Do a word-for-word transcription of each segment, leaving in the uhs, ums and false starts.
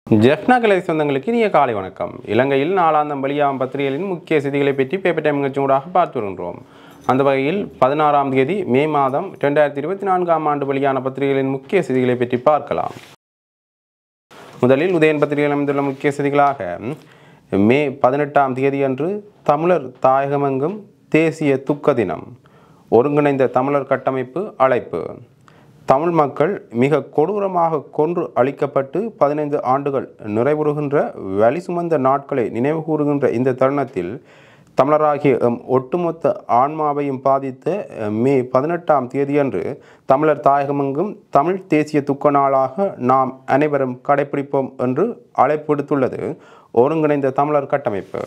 ஜெஃப்னா கலை சொந்தங்களுக்கு இனிய காலை வணக்கம். இலங்கையில் நாளாந்தம் வெளியாகும் பத்திரிகைகளின் முக்கிய செய்திகளை பற்றி பேப்பர் டைம் நிகழ்ச்சியூடாக பார்த்து வருகின்றோம். அந்த வகையில் பதினாறாம் தேதி மே மாதம் இரண்டாயிரத்தி இருபத்தி நான்காம் ஆண்டு வெளியான பத்திரிகைகளின் முக்கிய செய்திகளை பற்றி பார்க்கலாம். முதலில் உதயன் பத்திரிகையில் அமைந்துள்ள முக்கிய செய்திகளாக மே பதினெட்டாம் தேதி அன்று தமிழர் தாயகமெங்கும் தேசிய துக்க தினம், ஒருங்கிணைந்த தமிழர் கட்டமைப்பு அழைப்பு. தமிழ் மக்கள் மிக கொடூரமாக கொன்று அழிக்கப்பட்டு பதினைந்து ஆண்டுகள் நிறைவுறுகின்ற வலி சுமந்த நாட்களை நினைவு கூறுகின்ற இந்த தருணத்தில் தமிழராகிய எம் ஒட்டுமொத்த ஆன்மாவையும் பாதித்த மே பதினெட்டாம் தேதியன்று தமிழர் தாயகமெங்கும் தமிழ் தேசிய துக்க நாளாக நாம் அனைவரும் கடைபிடிப்போம் என்று அழைப்பு விடுத்துள்ளது ஒருங்கிணைந்த தமிழர் கட்டமைப்பு.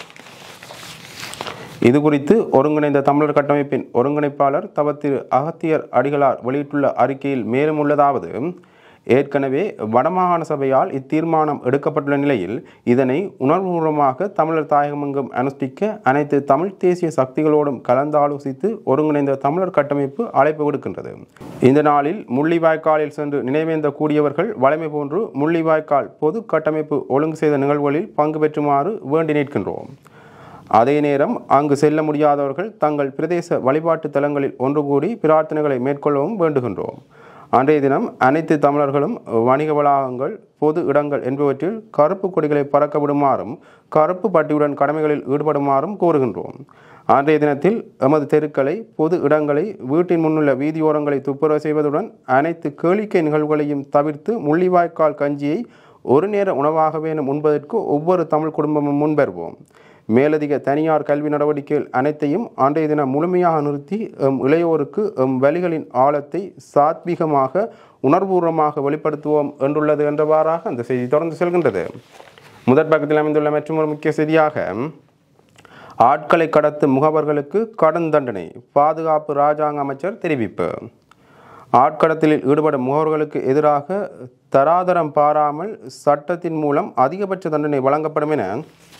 இது குறித்து ஒருங்கிணைந்த தமிழர் கட்டமைப்பின் ஒருங்கிணைப்பாளர் தவ திரு அகத்தியர் அடிகளார் வெளியிட்டுள்ள அறிக்கையில் மேலும் உள்ளதாவது: ஏற்கனவே வடமாகாண சபையால் இத்தீர்மானம் எடுக்கப்பட்டுள்ள நிலையில் இதனை உணர்வுபூர்வமாக தமிழர் தாயகமெங்கும் அனுஷ்டிக்க அனைத்து தமிழ் தேசிய சக்திகளோடும் கலந்தாலோசித்து ஒருங்கிணைந்த தமிழர் கட்டமைப்பு அழைப்பு விடுக்கின்றது. இந்த நாளில் முள்ளிவாய்க்காலில் சென்று நினைவேந்த கூடியவர்கள் வழமை போன்று முள்ளிவாய்க்கால் பொது கட்டமைப்பு ஒழுங்கு செய்த நிகழ்வுகளில் பங்கு பெற்றுமாறு வேண்டி நிற்கின்றோம். அதே நேரம் அங்கு செல்ல முடியாதவர்கள் தங்கள் பிரதேச வழிபாட்டு தலங்களில் ஒன்று கூடி பிரார்த்தனைகளை மேற்கொள்ளவும் வேண்டுகின்றோம். அன்றைய தினம் அனைத்து தமிழர்களும் வணிக வளாகங்கள், பொது இடங்கள் என்பவற்றில் கருப்பு கொடிகளை பறக்க விடுமாறும் கருப்பு பட்டியுடன் கடமைகளில் ஈடுபடுமாறும் கோருகின்றோம். அன்றைய தினத்தில் எமது தெருக்களை, பொது இடங்களை, வீட்டின் முன்னுள்ள வீதியோரங்களை துப்புரவு செய்வதுடன் அனைத்து கேளிக்கை நிகழ்வுகளையும் தவிர்த்து முள்ளிவாய்க்கால் கஞ்சியை ஒரு நேர உணவாகவே உண்பதற்கு ஒவ்வொரு தமிழ் குடும்பமும் முன்வருவோம். மேலதிக தனியார் கல்வி நடவடிக்கைகள் அனைத்தையும் அன்றைய தினம் முழுமையாக நிறுத்தி எம் இளையோருக்கு எம் வழிகளின் ஆழத்தை சாத்வீகமாக உணர்வுபூர்வமாக வெளிப்படுத்துவோம் என்றுள்ளது என்றவாறாக அந்த செய்தி தொடர்ந்து செல்கின்றது. முதற் பக்கத்தில் அமைந்துள்ள மற்றொரு முக்கிய செய்தியாக ஆட்களை கடத்தும் முகவர்களுக்கு கடும் தண்டனை, பாதுகாப்பு இராஜாங்க அமைச்சர் தெரிவிப்பு. ஆட்கடத்தலில் ஈடுபடும் முகவர்களுக்கு எதிராக தராதரம் பாராமல் சட்டத்தின் மூலம் அதிகபட்ச தண்டனை வழங்கப்படும் என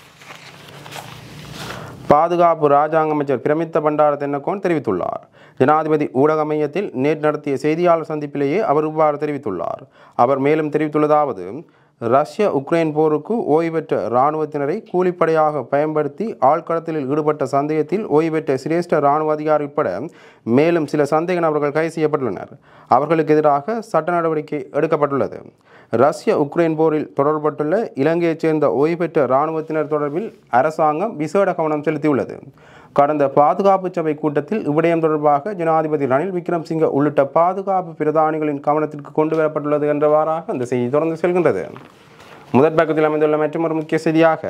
பாதுகாப்பு இராஜாங்க அமைச்சர் பிரமித்த பண்டார தென்னக்கோன் தெரிவித்துள்ளார். ஜனாதிபதி ஊடக மையத்தில் நேற்று நடத்திய செய்தியாளர் சந்திப்பிலேயே அவர் இவ்வாறு தெரிவித்துள்ளார். அவர் மேலும் தெரிவித்துள்ளதாவது: ரஷ்ய உக்ரைன் போருக்கு ஓய்வு பெற்ற இராணுவத்தினரை கூலிப்படையாக பயன்படுத்தி ஆழ்கடத்தலில் ஈடுபட்ட சந்தேகத்தில் ஓய்வு பெற்ற சிரேஷ்ட இராணுவ அதிகாரி உட்பட மேலும் சில சந்தேக நபர்கள் கைது செய்யப்பட்டுள்ளனர். அவர்களுக்கு எதிராக சட்ட நடவடிக்கை எடுக்கப்பட்டுள்ளது. ரஷ்ய உக்ரைன் போரில் தொடர்பட்டுள்ள இலங்கையைச் சேர்ந்த ஓய்வு பெற்ற இராணுவத்தினர் தொடர்பில் அரசாங்கம் விசேட கவனம் செலுத்தியுள்ளது. கடந்த பாதுகாப்பு சபை கூட்டத்தில் இவ்விடயம் தொடர்பாக ஜனாதிபதி ரணில் விக்ரமசிங்க உள்ளிட்ட பாதுகாப்பு பிரதானிகளின் கவனத்திற்கு கொண்டு வரப்பட்டுள்ளது என்றவாறாக அந்த செய்தி தொடர்ந்து செல்கின்றது. முதற் பக்கத்தில் அமைந்துள்ள மற்றொரு முக்கிய செய்தியாக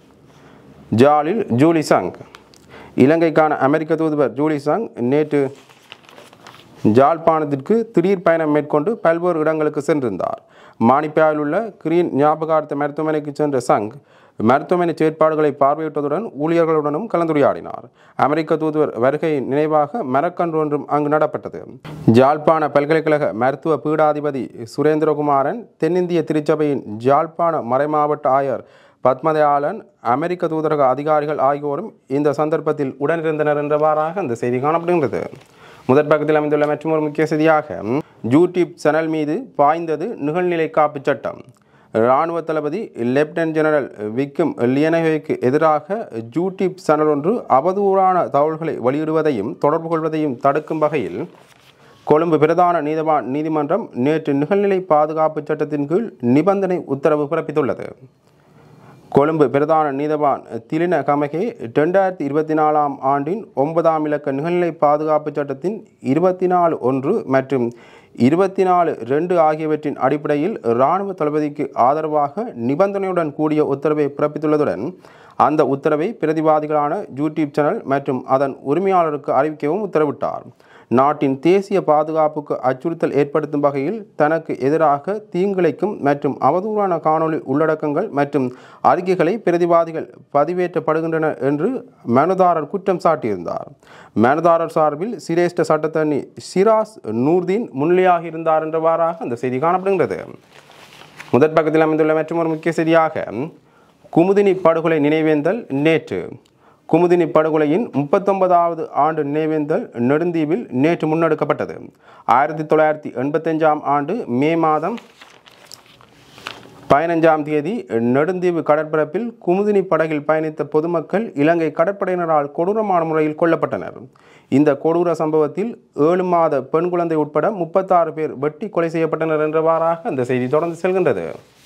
ஜாலில் ஜூலி சங். இலங்கைக்கான அமெரிக்க தூதுவர் ஜூலி சங் நேற்று ஜாழ்ப்பாணத்திற்கு திடீர் பயணம் மேற்கொண்டு பல்வேறு இடங்களுக்கு சென்றிருந்தார். மானிப்பாயில் உள்ள கிரீன் ஞாபகார்த்த மருத்துவமனைக்கு சென்ற சங் மருத்துவமனை செயற்பாடுகளை பார்வையிட்டதுடன் ஊழியர்களுடனும் கலந்துரையாடினார். அமெரிக்க தூதுவர் வருகையின் நினைவாக மரக்கன்று ஒன்றும் அங்கு நடப்பட்டது. ஜாழ்ப்பாண பல்கலைக்கழக மருத்துவ பீடாதிபதி சுரேந்திரகுமாரன், தென்னிந்திய திருச்சபையின் ஜாழ்ப்பாண மறைமாவட்ட ஆயர் பத்மதயாளன், அமெரிக்க தூதரக அதிகாரிகள் ஆகியோரும் இந்த சந்தர்ப்பத்தில் உடனிருந்தனர் என்றவாறாக அந்த செய்தி காணப்படுகின்றது. முதற் பக்கத்தில் அமைந்துள்ள மற்றொரு முக்கிய செய்தியாக யூடியூப் சேனல் மீது பாய்ந்தது நிகழ்நிலை காப்பு சட்டம். இராணுவ தளபதி லெப்டினன்ட் ஜெனரல் விக்கும் லியனகேவுக்கு எதிராக யூடியூப் சேனல் ஒன்று அவதூறான தகவல்களை வெளியிடுவதையும் தொடர்பு கொள்வதையும் தடுக்கும் வகையில் கொழும்பு பிரதான நீதவான் நீதிமன்றம் நேற்று நிகழ்நிலை பாதுகாப்பு சட்டத்தின் கீழ் நிபந்தனை உத்தரவு பிறப்பித்துள்ளது. கொழும்பு பிரதான நீதவான் திலின கமகே இரண்டாயிரத்தி இருபத்தி நாலாம் ஆண்டின் ஒன்பதாம் இலக்க நிகழ்நிலை பாதுகாப்பு சட்டத்தின் இருபத்தி நாலு ஒன்று மற்றும் இருபத்தி நாலு ரெண்டு ஆகியவற்றின் அடிப்படையில் இராணுவ தளபதிக்கு ஆதரவாக நிபந்தனையுடன் கூடிய உத்தரவை பிறப்பித்துள்ளதுடன் அந்த உத்தரவை பிரதிவாதிகளான யூடியூப் சேனல் மற்றும் அதன் உரிமையாளருக்கு அறிவிக்கவும் உத்தரவிட்டார். நாட்டின் தேசிய பாதுகாப்புக்கு அச்சுறுத்தல் ஏற்படுத்தும் வகையில் தனக்கு எதிராக தீங்கிழைக்கும் மற்றும் அவதூறான காணொலி உள்ளடக்கங்கள் மற்றும் அறிக்கைகளை பிரதிவாதிகள் பதிவேற்றப்படுகின்றன என்று மனுதாரர் குற்றம் சாட்டியிருந்தார். மனுதாரர் சார்பில் சிரேஷ்ட சட்டத்தரணி சிராஸ் நூர்தீன் முன்னிலையாக இருந்தார் என்றவாறாக அந்த செய்தி காணப்படுகின்றது. முதற் பக்கத்தில் அமைந்துள்ள மற்றொரு முக்கிய செய்தியாக குமுதினி படுகொலை நினைவேந்தல் நேற்று. குமுதினி படுகொலையின் முப்பத்தொன்பதாவது ஆண்டு நினைவேந்தல் நெடுந்தீவில் நேற்று முன்னெடுக்கப்பட்டது. ஆயிரத்தி தொள்ளாயிரத்தி எண்பத்தஞ்சாம் ஆண்டு மே மாதம் பதினைஞ்சாம் தேதி நெடுந்தீவு கடற்பரப்பில் குமுதினி படகில் பயணித்த பொதுமக்கள் இலங்கை கடற்படையினரால் கொடூரமான முறையில் கொல்லப்பட்டனர். இந்த கொடூர சம்பவத்தில் ஏழு மாத பெண் குழந்தை உட்பட முப்பத்தாறு பேர் வெட்டி கொலை செய்யப்பட்டனர் என்றவாறாக அந்த செய்தி தொடர்ந்து செல்கின்றது.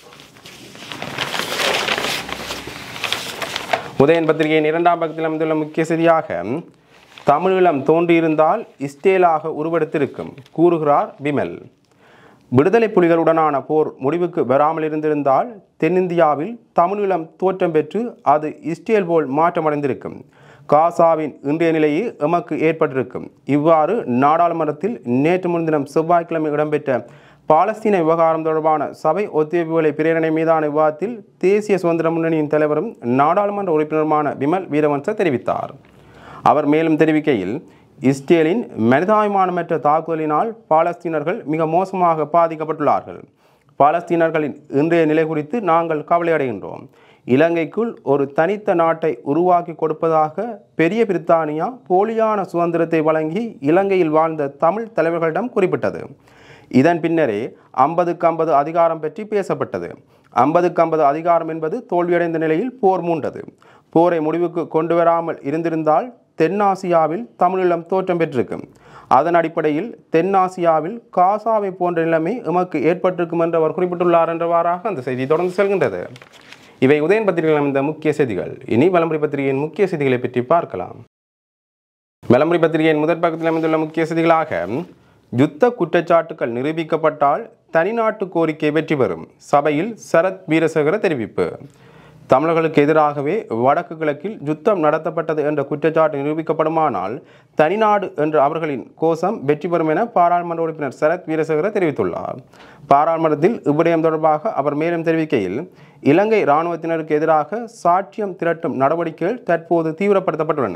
உதயன் பத்திரிகையின் இரண்டாம் பக்கத்தில் அமைந்துள்ள முக்கிய செய்தியாக தமிழீழம் தோன்றியிருந்தால் இஸ்ரேலாக உருவெடுத்திருக்கும் கூறுகிறார் விமல். விடுதலை புலிகளுடனான போர் முடிவுக்கு வராமல் இருந்திருந்தால் தென்னிந்தியாவில் தமிழீழம் தோற்றம் பெற்று அது இஸ்ரேல் போல் மாற்றமடைந்திருக்கும். காசாவின் இன்றைய நிலையே எமக்கு ஏற்பட்டிருக்கும். இவ்வாறு நாடாளுமன்றத்தில் நேற்று முன்தினம் செவ்வாய்க்கிழமை இடம்பெற்ற பாலஸ்தீன விவகாரம் தொடர்பான சபை ஒத்திவைப்புகளை பிரேரணை மீதான விவாதத்தில் தேசிய சுதந்திர முன்னணியின் தலைவரும் நாடாளுமன்ற உறுப்பினருமான விமல் வீரவன்ச தெரிவித்தார். அவர் மேலும் தெரிவிக்கையில், இஸ்ரேலின் மனிதாபிமானமற்ற தாக்குதலினால் பாலஸ்தீனர்கள் மிக மோசமாக பாதிக்கப்பட்டுள்ளார்கள். பாலஸ்தீனர்களின் இன்றைய நிலை குறித்து நாங்கள் கவலையடைகின்றோம். இலங்கைக்குள் ஒரு தனித்த நாட்டை உருவாக்கி கொடுப்பதாக பெரிய பிரித்தானியா போலியான சுதந்திரத்தை வழங்கி இலங்கையில் வாழ்ந்த தமிழ் தலைவர்களிடம் குறிப்பிட்டது. இதன் பின்னரே ஐம்பதுக்கு ஐம்பது அதிகாரம் பற்றி பேசப்பட்டது. ஐம்பதுக்கு ஐம்பது அதிகாரம் என்பது தோல்வியடைந்த நிலையில் போர் மூண்டது. போரை முடிவுக்கு கொண்டு வராமல் இருந்திருந்தால் தென்னாசியாவில் தமிழீழம் தோற்றம் பெற்றிருக்கும். அதன் அடிப்படையில் தென்னாசியாவில் காசாவை போன்ற நிலைமை எமக்கு ஏற்பட்டிருக்கும் என்று அவர் குறிப்பிட்டுள்ளார் என்றவாறாக அந்த செய்தி தொடர்ந்து செல்கின்றது. இவை உதயன் பத்திரிகையில் அமைந்த முக்கிய செய்திகள். இனி வலம்புரி பத்திரிகையின் முக்கிய செய்திகளை பற்றி பார்க்கலாம். வலம்புரி பத்திரிகையின் முதற் பக்கத்தில் அமைந்துள்ள முக்கிய செய்திகளாக, யுத்த குற்றச்சாட்டுகள் நிரூபிக்கப்பட்டால் தனிநாட்டு கோரிக்கை வெற்றி பெறும், சபையில் சரத் வீரசேகர தெரிவிப்பு. தமிழர்களுக்கு எதிராகவே வடக்கு கிழக்கில் யுத்தம் நடத்தப்பட்டது என்ற குற்றச்சாட்டு நிரூபிக்கப்படுமானால் தனிநாடு என்ற அவர்களின் கோஷம் வெற்றி பெறும் என பாராளுமன்ற உறுப்பினர் சரத் வீரசேகர தெரிவித்துள்ளார். பாராளுமன்றத்தில் இவ்விடயம் தொடர்பாக அவர் மேலும் தெரிவிக்கையில், இலங்கை இராணுவத்தினருக்கு எதிராக சாட்சியம் திரட்டும் நடவடிக்கைகள் தற்போது தீவிரப்படுத்தப்பட்டுள்ளன.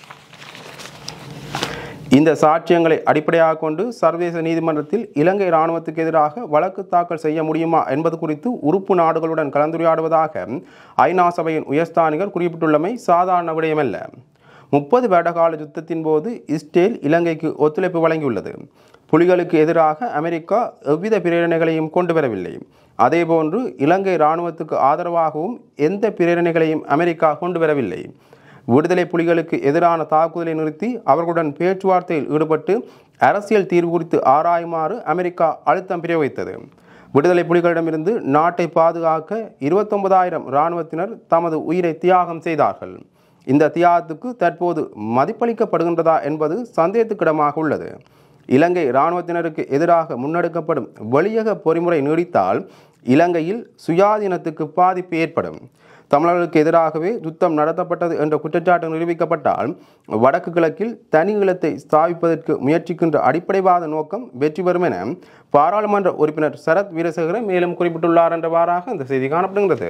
இந்த சாட்சியங்களை அடிப்படையாக கொண்டு சர்வதேச நீதிமன்றத்தில் இலங்கை இராணுவத்துக்கு எதிராக வழக்கு தாக்கல் செய்ய முடியுமா என்பது குறித்து உறுப்பு நாடுகளுடன் கலந்துரையாடுவதாக ஐநா சபையின் உயர்ஸ்தானிகர் குறிப்பிட்டுள்ளமை சாதாரண விடயமல்ல. முப்பது வருடகால யுத்தத்தின் போது இஸ்ரேல் இலங்கைக்கு ஒத்துழைப்பு வழங்கியுள்ளது. புலிகளுக்கு எதிராக அமெரிக்கா எவ்வித பிரேரணைகளையும் கொண்டு வரவில்லை. அதேபோன்று இலங்கை இராணுவத்துக்கு ஆதரவாகவும் எந்த பிரேரணைகளையும் அமெரிக்கா கொண்டு வரவில்லை. விடுதலை புலிகளுக்கு எதிரான தாக்குதலை நிறுத்தி அவர்களுடன் பேச்சுவார்த்தையில் ஈடுபட்டு அரசியல் தீர்வு குறித்து ஆராயுமாறு அமெரிக்கா அழுத்தம் பிரயோகித்தது. விடுதலை புலிகளிடமிருந்து நாட்டை பாதுகாக்க இருபத்தொன்பதாயிரம் இராணுவத்தினர் தமது உயிரை தியாகம் செய்தார்கள். இந்த தியாகத்துக்கு தற்போது மதிப்பளிக்கப்படுகின்றதா என்பது சந்தேகத்துக்கிடமாக உள்ளது. இலங்கை இராணுவத்தினருக்கு எதிராக முன்னெடுக்கப்படும் வெளியக பொறிமுறை நீடித்தால் இலங்கையில் சுயாதீனத்துக்கு பாதிப்பு ஏற்படும். தமிழர்களுக்கு எதிராகவே யுத்தம் நடத்தப்பட்டது என்ற குற்றச்சாட்டு நிரூபிக்கப்பட்டால் வடக்கு கிழக்கில் தனி ஈழத்தை ஸ்தாபிப்பதற்கு முயற்சிக்கின்ற அடிப்படைவாத நோக்கம் வெற்றி பெறும் என பாராளுமன்ற உறுப்பினர் சரத் வீரசேகர மேலும் குறிப்பிட்டுள்ளார் என்றவாறாக இந்த செய்தி காணப்படுகிறது.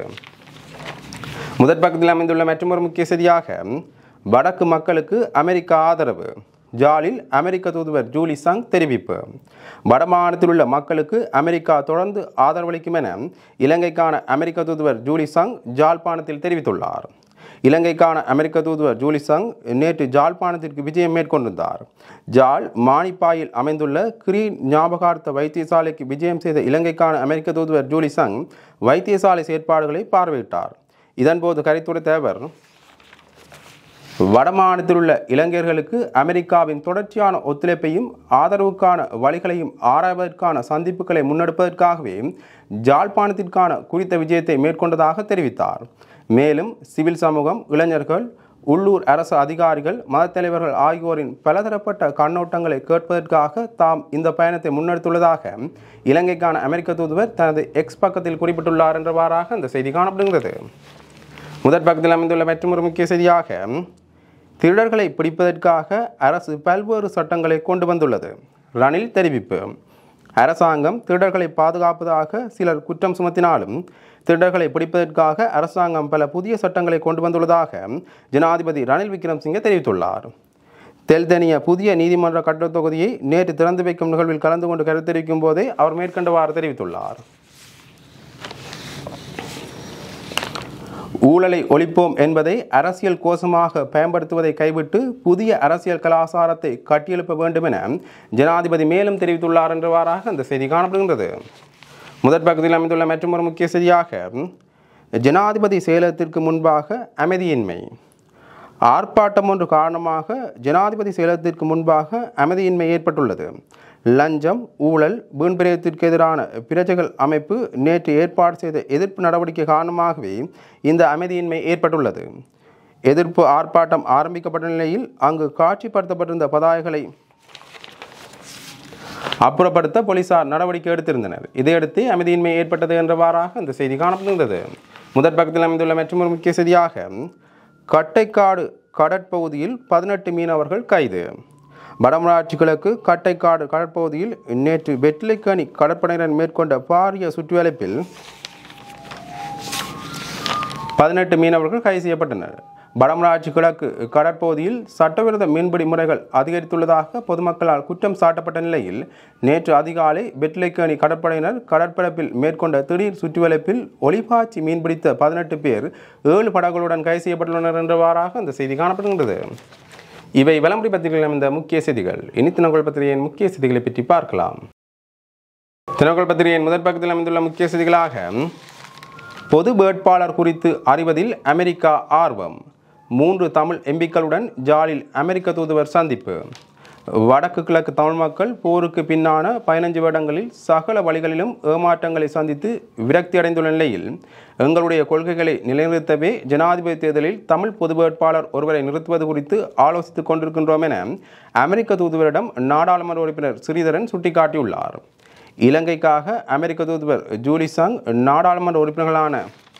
முதற் பக்கத்தில் அமைந்துள்ள மற்றொரு முக்கிய செய்தியாக, வடக்கு மக்களுக்கு அமெரிக்கா ஆதரவு, ஜாலில் அமெரிக்க தூதுவர் ஜூலி சங் தெரிவிப்பு. வடமாநிலத்தில் உள்ள மக்களுக்கு அமெரிக்கா தொடர்ந்து ஆதரவளிக்கும் என இலங்கைக்கான அமெரிக்க தூதுவர் ஜூலி சங் ஜாழ்ப்பாணத்தில் தெரிவித்துள்ளார். இலங்கைக்கான அமெரிக்க தூதுவர் ஜூலி சங் நேற்று ஜாழ்ப்பாணத்திற்கு விஜயம் மேற்கொண்டிருந்தார். ஜாழ் மானிப்பாயில் அமைந்துள்ள கிரீன் ஞாபகார்த்த வைத்தியசாலைக்கு விஜயம் செய்த இலங்கைக்கான அமெரிக்க தூதுவர் ஜூலி சங் வைத்தியசாலை செயற்பாடுகளை பார்வையிட்டார். இதன்போது கருத்துரைத்த அவர், வடமாநிலத்தில் உள்ள இளைஞர்களுக்கு அமெரிக்காவின் தொடர்ச்சியான ஒத்துழைப்பையும் ஆதரவுக்கான வழிகளையும் ஆராய்வதற்கான சந்திப்புகளை முன்னெடுப்பதற்காகவே ஜாழ்ப்பாணத்திற்கான குறித்த விஜயத்தை மேற்கொண்டதாக தெரிவித்தார். மேலும் சிவில் சமூகம், இளைஞர்கள், உள்ளூர் அரசு அதிகாரிகள், மத தலைவர்கள் ஆகியோரின் பலதரப்பட்ட கண்ணோட்டங்களை கேட்பதற்காக தாம் இந்த பயணத்தை முன்னெடுத்துள்ளதாக இலங்கைக்கான அமெரிக்க தூதுவர் தனது எக்ஸ் பக்கத்தில் குறிப்பிட்டுள்ளார் என்றவாறாக அந்த செய்தி காணப்படுகிறது. முதற் பக்கத்தில் அமைந்துள்ள மற்றொரு முக்கிய செய்தியாக, திருடர்களை பிடிப்பதற்காக அரசு பல்வேறு சட்டங்களை கொண்டு வந்துள்ளது, ரணில் தெரிவிப்பு. அரசாங்கம் திருடர்களை பாதுகாப்பதாக சிலர் குற்றம் சுமத்தினாலும் திருடர்களை பிடிப்பதற்காக அரசாங்கம் பல புதிய சட்டங்களை கொண்டு வந்துள்ளதாக ஜனாதிபதி ரணில் விக்ரமசிங்கே தெரிவித்துள்ளார். தெல்தனிய புதிய நீதிமன்ற கட்டடத் தொகுதியை நேற்று திறந்து வைக்கும் நிகழ்வில் கலந்து கொண்டு கருத்து தெரிவிக்கும் போதே அவர் மேற்கண்டவாறு தெரிவித்துள்ளார். ஊழலை ஒழிப்போம் என்பதை அரசியல் கோஷமாக பயன்படுத்துவதை கைவிட்டு புதிய அரசியல் கலாச்சாரத்தை கட்டியெழுப்ப வேண்டும் என ஜனாதிபதி மேலும் தெரிவித்துள்ளார் என்றவாறாக அந்த செய்தி காணப்படுகின்றது. முதற் பக்கத்தில் அமைந்துள்ள மற்றொரு முக்கிய செய்தியாக ஜனாதிபதி செயலகத்திற்கு முன்பாக அமைதியின்மை. ஆர்ப்பாட்டம் ஒன்று காரணமாக ஜனாதிபதி செயலகத்திற்கு முன்பாக அமைதியின்மை ஏற்பட்டுள்ளது. லஞ்சம், ஊழல், வீண்பிரயத்திற்கு எதிரான பிரஜைகள் அமைப்பு நேற்று ஏற்பாடு செய்த எதிர்ப்பு நடவடிக்கை காரணமாகவே இந்த அமைதியின்மை ஏற்பட்டுள்ளது. எதிர்ப்பு ஆர்ப்பாட்டம் ஆரம்பிக்கப்பட்ட நிலையில் அங்கு காட்சிப்படுத்தப்பட்டிருந்த பதாகைகளை அப்புறப்படுத்த போலீசார் நடவடிக்கை எடுத்திருந்தனர். இதையடுத்து அமைதியின்மை ஏற்பட்டது என்றவாறாக இந்த செய்தி காணப்படுகிறது. முதற் பக்கத்தில் அமைந்துள்ள மற்றொரு முக்கிய செய்தியாக கட்டைக்காடு கடற்பகுதியில் பதினெட்டு மீனவர்கள் கைது. வடமராட்சி கிழக்கு கட்டைக்காடு கடற்பகுதியில் நேற்று வெற்றிலைக்கணி கடற்படையினர் மேற்கொண்ட பாரிய சுற்றுவளைப்பில் பதினெட்டு மீனவர்கள் கைது செய்யப்பட்டனர். வடமராட்சி கிழக்கு கடற்பகுதியில் சட்டவிரோத மீன்பிடி முறைகள் அதிகரித்துள்ளதாக பொதுமக்களால் குற்றம் சாட்டப்பட்ட நிலையில் நேற்று அதிகாலை வெற்றிலைக்கணி கடற்படையினர் கடற்பரப்பில் மேற்கொண்ட திடீர் சுற்றுவளைப்பில் ஒளிபாய்ச்சி மீன்பிடித்த பதினெட்டு பேர் ஏழு படகுகளுடன் கைது செய்யப்பட்டுள்ளனர் என்றவாறாக இந்த செய்தி காணப்படுகின்றது. இவை விளம்பரி பத்திரிகையில் இந்த முக்கிய செய்திகள். இனி தினகோள் பத்திரிகையின் முக்கிய செய்திகளை பற்றி பார்க்கலாம். தினகோள் பத்திரிகையின் முதற் பக்கத்தில் அமைந்துள்ள முக்கிய செய்திகளாக பொது வேட்பாளர் குறித்து அறிவதில் அமெரிக்கா ஆர்வம். மூன்று தமிழ் எம்பிக்களுடன் ஜாலில் அமெரிக்க தூதுவர் சந்திப்பு. வடக்கு கிழக்கு தமிழ் மக்கள் போருக்கு பின்னான பதினைஞ்சு வருடங்களில் சகல வழிகளிலும் ஏமாற்றங்களை சந்தித்து விரக்தி அடைந்துள்ள நிலையில் எங்களுடைய கொள்கைகளை நிலைநிறுத்தவே ஜனாதிபதி தேர்தலில் தமிழ் பொது வேட்பாளர் ஒருவரை நிறுத்துவது குறித்து ஆலோசித்துக் கொண்டிருக்கின்றோம் என அமெரிக்க தூதுவரிடம் நாடாளுமன்ற உறுப்பினர் ஸ்ரீதரன் சுட்டிக்காட்டியுள்ளார். இலங்கைக்காக அமெரிக்க தூதுவர் ஜூலி சங், நாடாளுமன்ற உறுப்பினர்களான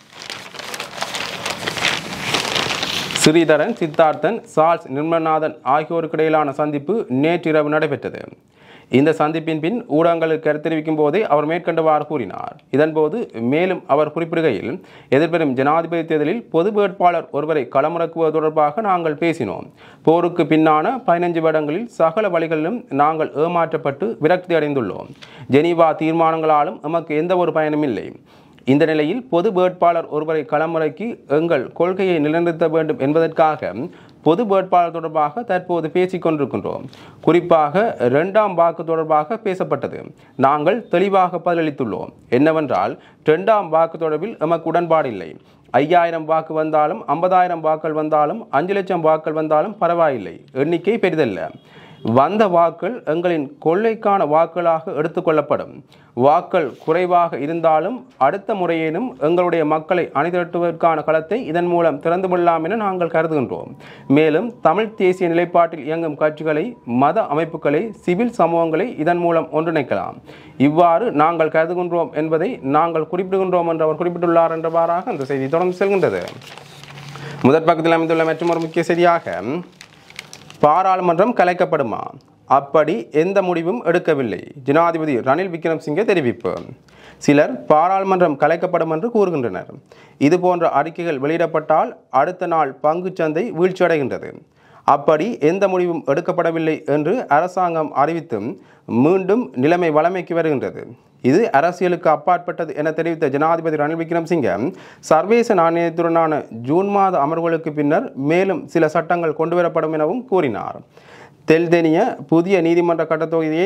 ஸ்ரீதரன், சித்தார்த்தன், சார்ல்ஸ் நிர்மல்நாதன் ஆகியோருக்கு இடையிலான சந்திப்பு நேற்றிரவு நடைபெற்றது. இந்த சந்திப்பின் பின் ஊடகங்களுக்கு கருத்து தெரிவிக்கும் போதே அவர் மேற்கண்டவாறு கூறினார். இதன்போது மேலும் அவர் குறிப்பிடுகையில், எதிர்வரும் ஜனாதிபதி தேர்தலில் பொது வேட்பாளர் ஒருவரை களமிறக்குவது தொடர்பாக நாங்கள் பேசினோம். போருக்கு பின்னான பதினைஞ்சு வருடங்களில் சகல வழிகளிலும் நாங்கள் ஏமாற்றப்பட்டு விரக்தி அடைந்துள்ளோம். ஜெனீவா தீர்மானங்களாலும் நமக்கு எந்த ஒரு பயனும் இல்லை. இந்த நிலையில் பொது வேட்பாளர் ஒருவரை களமிறக்கி எங்கள் கொள்கையை நிலைநிறுத்த வேண்டும் என்பதற்காக பொது வேட்பாளர் தொடர்பாக தற்போது பேசிக் கொண்டிருக்கின்றோம். குறிப்பாக இரண்டாம் வாக்கு தொடர்பாக பேசப்பட்டது. நாங்கள் தெளிவாக பதிலளித்துள்ளோம். என்னவென்றால், இரண்டாம் வாக்கு தொடர்பில் எமக்கு உடன்பாடு இல்லை. ஐயாயிரம் வாக்கு வந்தாலும் ஐம்பதாயிரம் வாக்கள் வந்தாலும் அஞ்சு லட்சம் வாக்கள் வந்தாலும் பரவாயில்லை. எண்ணிக்கை பெரிதல்ல. வந்த வாக்கள் எங்களின் கொள்ளைக்கான வாக்குகளாக எடுத்துக்கொள்ளப்படும். வாக்கள் குறைவாக இருந்தாலும் அடுத்த முறையேனும் எங்களுடைய மக்களை அணிதிரட்டுவதற்கான களத்தை இதன் மூலம் திறந்து கொள்ளலாம் என நாங்கள் கருதுகின்றோம். மேலும் தமிழ் தேசிய நிலைப்பாட்டில் இயங்கும் கட்சிகளை, மத அமைப்புகளை, சிவில் சமூகங்களை இதன் மூலம் ஒன்றிணைக்கலாம். இவ்வாறு நாங்கள் கருதுகின்றோம் என்பதை நாங்கள் குறிப்பிடுகின்றோம் என்று அவர் குறிப்பிட்டுள்ளார் என்றவாறாக அந்த செய்தி தொடர்ந்து செல்கின்றது. முதற் பக்கத்தில் அமைந்துள்ள மற்றொரு முக்கிய செய்தியாக பாராளுமன்றம் கலைக்கப்படுமா? அப்படி எந்த முடிவும் எடுக்கவில்லை. ஜனாதிபதி ரணில் விக்ரமசிங்கே தெரிவிப்பு. சிலர் பாராளுமன்றம் கலைக்கப்படும் என்று கூறுகின்றனர். இதுபோன்ற அறிக்கைகள் வெளியிடப்பட்டால் அடுத்த நாள் பங்குச்சந்தை வீழ்ச்சியடைகின்றது. அப்படி எந்த முடிவும் எடுக்கப்படவில்லை என்று அரசாங்கம் அறிவித்தும் மீண்டும் நிலைமை வளமைக்கு வருகின்றது. இது அரசியலுக்கு அப்பாற்பட்டது என தெரிவித்த ஜனாதிபதி ரணில் விக்ரமசிங்கே, சர்வதேச நாணயத்துடனான ஜூன் மாத அமர்வுகளுக்கு பின்னர் மேலும் சில சட்டங்கள் கொண்டுவரப்படும் எனவும் கூறினார். தெல்தெனிய புதிய நீதிமன்ற கட்டத்தொகுதியை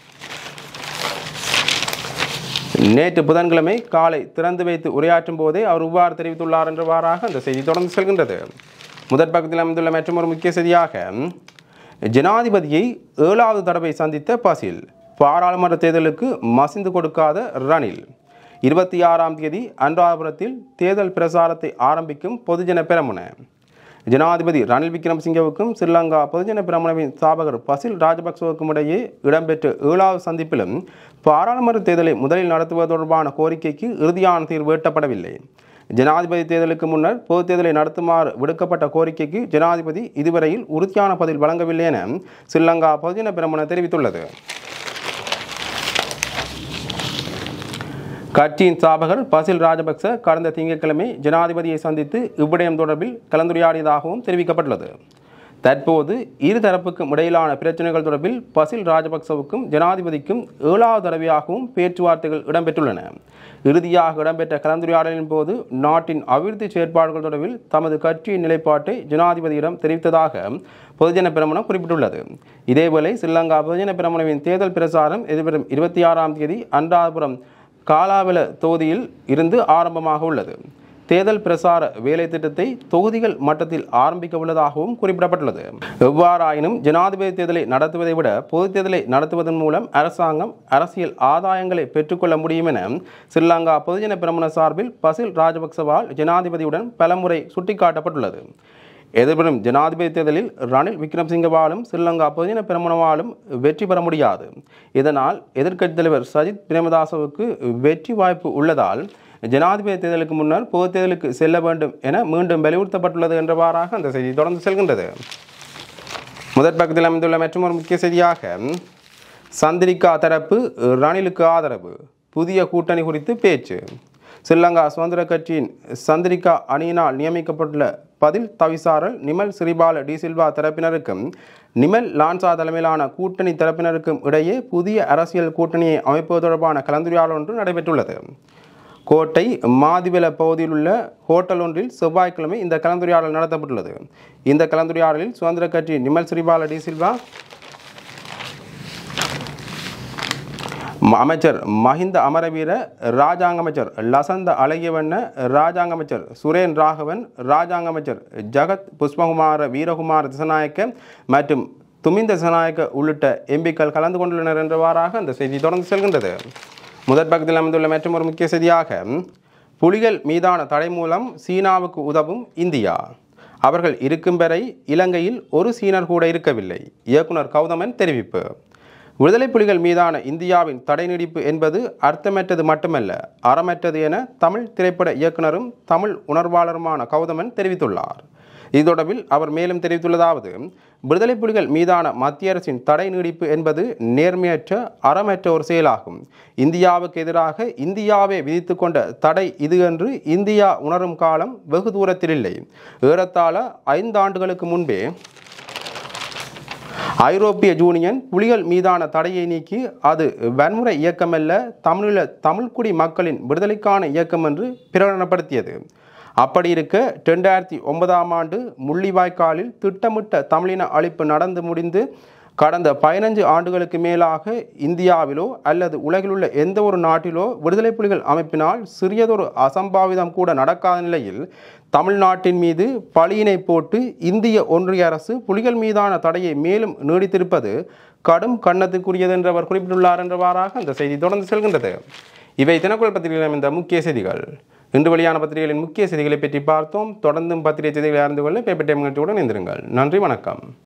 நேற்று புதன்கிழமை காலை திறந்து வைத்து உரையாற்றும் போதே அவர் இவ்வாறு தெரிவித்துள்ளார் என்றவாறாக அந்த செய்தி தொடர்ந்து செல்கின்றது. முதற் பக்கத்தில் அமைந்துள்ள மற்றொரு முக்கிய செய்தியாக ஜனாதிபதியை ஏழாவது தடவை சந்தித்த பசில். பாராளுமன்ற தேர்தலுக்கு மசிந்து கொடுக்காத ரணில். இருபத்தி ஆறாம் தேதி அனுராதபுரத்தில் தேர்தல் பிரசாரத்தை ஆரம்பிக்கும் பொதுஜன பெரமுன. ஜனாதிபதி ரணில் விக்ரமசிங்கவுக்கும் ஸ்ரீலங்கா பொதுஜன பெரமுனவின் ஸ்தாபகர் பசில் ராஜபக்சவுக்கும் இடையே இடம்பெற்ற ஏழாவது சந்திப்பிலும் பாராளுமன்ற தேர்தலை முதலில் நடத்துவது தொடர்பான கோரிக்கைக்கு இறுதியான தீர்வு எட்டப்படவில்லை. ஜனாதிபதி தேர்தலுக்கு முன்னர் பொது தேர்தலை நடத்துமாறு விடுக்கப்பட்ட கோரிக்கைக்கு ஜனாதிபதி இதுவரையில் உறுதியான பதில் வழங்கவில்லை என ஸ்ரீலங்கா பொதுஜன பெரமுன தெரிவித்துள்ளது. கட்சியின் ஸ்தாபகர் பசில் ராஜபக்ச கடந்த திங்கட்கிழமை ஜனாதிபதியை சந்தித்து இவ்விடயம் தொடர்பில் கலந்துரையாடியதாகவும் தெரிவிக்கப்பட்டுள்ளது. தற்போது இரு தரப்புக்கும் இடையிலான பிரச்சனைகள் தொடர்பில் பசில் ராஜபக்சவுக்கும் ஜனாதிபதிக்கும் ஏழாவது தடவையாகவும் பேச்சுவார்த்தைகள் இடம்பெற்றுள்ளன. இறுதியாக இடம்பெற்ற கலந்துரையாடலின் போது நாட்டின் அபிவிருத்தி செயற்பாடுகள் தொடர்பில் தமது கட்சியின் நிலைப்பாட்டை ஜனாதிபதியிடம் தெரிவித்ததாக பொதுஜன பெரமுன குறிப்பிட்டுள்ளது. இதேவேளை ஸ்ரீலங்கா பொதுஜன பெரமுனவின் தேர்தல் பிரசாரம் எதிர்வரும் இருபத்தி ஆறாம் தேதி அனுராதபுரம் காலாவல தொகுதியில் இருந்து ஆரம்பமாக உள்ளது. தேர்தல் பிரசார வேலை திட்டத்தை தொகுதிகள் மட்டத்தில் ஆரம்பிக்க உள்ளதாகவும் குறிப்பிடப்பட்டுள்ளது. எவ்வாறாயினும் ஜனாதிபதி தேர்தலை நடத்துவதை விட பொது தேர்தலை நடத்துவதன் மூலம் அரசாங்கம் அரசியல் ஆதாயங்களை பெற்றுக்கொள்ள முடியும் என ஸ்ரீலங்கா பொதுஜன பெரமுன சார்பில் பசில் ராஜபக்சவால் ஜனாதிபதியுடன் பலமுறை சுட்டிக்காட்டப்பட்டுள்ளது. எதிர்வரும் ஜனாதிபதி தேர்தலில் ரணில் விக்ரமசிங்கவாலும் ஸ்ரீலங்கா பொதுஜன பெரமுனவாலும் வெற்றி பெற முடியாது. இதனால் எதிர்க்கட்சித் தலைவர் சஜித் பிரேமதாசவுக்கு வெற்றி வாய்ப்பு உள்ளதால் ஜனாதிபதி தேர்தலுக்கு முன்னர் பொது தேர்தலுக்கு செல்ல வேண்டும் என மீண்டும் வலியுறுத்தப்பட்டுள்ளது என்றவாறாக அந்த செய்தி தொடர்ந்து செல்கின்றது. முதற் பக்கத்தில் அமைந்துள்ள மற்றொரு முக்கிய செய்தியாக சந்திரிகா தரப்பு ரணிலுக்கு ஆதரவு, புதிய கூட்டணி குறித்து பேச்சு. ஸ்ரீலங்கா சுதந்திர கட்சியின் சந்திரிகா அணியினால் நியமிக்கப்பட்டுள்ள பதில் தவிசாரல் நிமல் சிறிபால டி சில்வா தரப்பினருக்கும் நிமல் லான்சா தலைமையிலான கூட்டணி தரப்பினருக்கும் இடையே புதிய அரசியல் கூட்டணியை அமைப்பது தொடர்பான கலந்துரையாடல் ஒன்று நடைபெற்றுள்ளது. கோட்டை மாதிவெல பகுதியில் உள்ள ஹோட்டல் ஒன்றில் செவ்வாய்க்கிழமை இந்த கலந்துரையாடல் நடத்தப்பட்டுள்ளது. இந்த கலந்துரையாடலில் சுதந்திர கட்சி நிமல் சிறிபால டி சில்வா, அமைச்சர் மஹிந்த அமரவீர, ராஜாங்க அமைச்சர் லசந்த அழகியவண்ண, ராஜாங்க அமைச்சர் சுரேன் ராகவன், ராஜாங்க அமைச்சர் ஜகத் புஷ்பகுமார வீரகுமார திசநாயக்க மற்றும் துமிந்த திசநாயக்க உள்ளிட்ட எம்பிக்கள் கலந்து கொண்டுள்ளனர் என்றவாறாக அந்த செய்தி தொடர்ந்து செல்கின்றது. முதற் பக்கத்தில் அமைந்துள்ள மற்றொரு முக்கிய செய்தியாக புலிகள் மீதான தடை மூலம் சீனாவுக்கு உதவும் இந்தியா. அவர்கள் இருக்கும் வரை இலங்கையில் ஒரு சீனர் கூட இருக்கவில்லை. இயக்குனர் கௌதமன் தெரிவிப்பு. விடுதலை புலிகள் மீதான இந்தியாவின் தடை நீடிப்பு என்பது அர்த்தமற்றது மட்டுமல்ல, அறமற்றது என தமிழ் திரைப்பட இயக்குனரும் தமிழ் உணர்வாளருமான கௌதமன் தெரிவித்துள்ளார். இது தொடர்பில் அவர் மேலும் தெரிவித்துள்ளதாவது, விடுதலை புலிகள் மீதான மத்திய அரசின் தடை நீடிப்பு என்பது நேர்மையற்ற அறமற்ற ஒரு செயலாகும். இந்தியாவுக்கு எதிராக இந்தியாவை விதித்து கொண்ட தடை இது என்று இந்தியா உணரும் காலம் வெகு தூரத்தில் இல்லை. ஏறத்தாழ ஐந்து ஆண்டுகளுக்கு முன்பே ஐரோப்பிய யூனியன் புலிகள் மீதான தடையை நீக்கி அது வன்முறை இயக்கமல்ல, தமிழீழ தமிழ்குடி மக்களின் விடுதலைக்கான இயக்கம் என்று பிரகடனப்படுத்தியது. அப்படி இருக்க ரெண்டாயிரத்தி ஒன்பதாம் ஆண்டு முள்ளிவாய்க்காலில் திட்டமிட்ட தமிழின அழிப்பு நடந்து முடிந்து கடந்த பதினஞ்சு ஆண்டுகளுக்கு மேலாக இந்தியாவிலோ அல்லது உலகில் உள்ள எந்த ஒரு நாட்டிலோ விடுதலை புலிகள் அமைப்பினால் சிறியதொரு அசம்பாவிதம் கூட நடக்காத நிலையில் தமிழ்நாட்டின் மீது பழியினை போட்டு இந்திய ஒன்றிய அரசு புலிகள் மீதான தடையை மேலும் நீடித்திருப்பது கடும் கண்ணத்துக்குரியது என்று அவர் குறிப்பிட்டுள்ளார் என்றவாறாக அந்த செய்தி தொடர்ந்து செல்கின்றது. இவை தினக்குரல் பத்திரிகையில் இந்த முக்கிய செய்திகள். இன்று வெளியான பத்திரிகைகளின் முக்கிய செய்திகளை பற்றி பார்த்தோம். தொடர்ந்தும் பத்திரிகை செய்திகளை அறிந்து கொள்ள பேப்பர் டைம் நிகழ்ச்சியுடன் இணைந்திருங்கள். நன்றி, வணக்கம்.